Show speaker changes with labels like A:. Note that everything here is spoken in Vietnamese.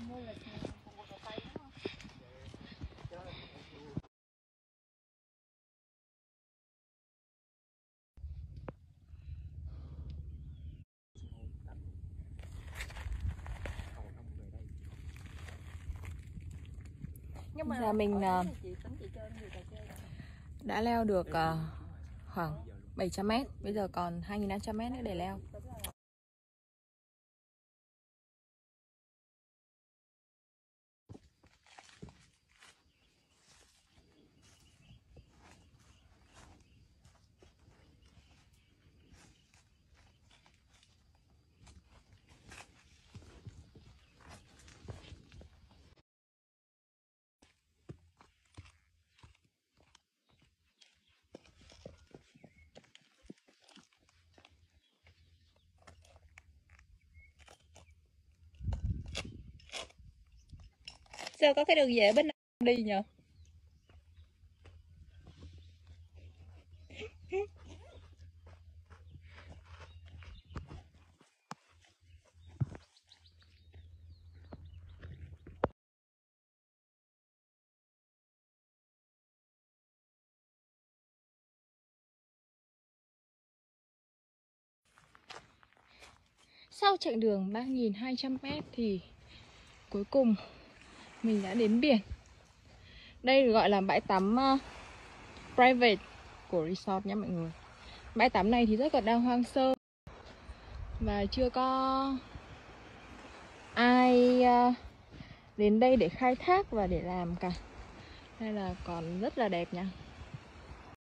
A: Nhưng mà giờ mình đã leo được khoảng 700m, bây giờ còn 2.500m nữa để leo. Sao có cái đường về bên này đi nhờ? Sau chặng đường 3.200m thì cuối cùng mình đã đến biển. Đây được gọi là bãi tắm private của resort nha mọi người. Bãi tắm này thì rất là đang hoang sơ và chưa có ai đến đây để khai thác và để làm cả. Nên là còn rất là đẹp nha.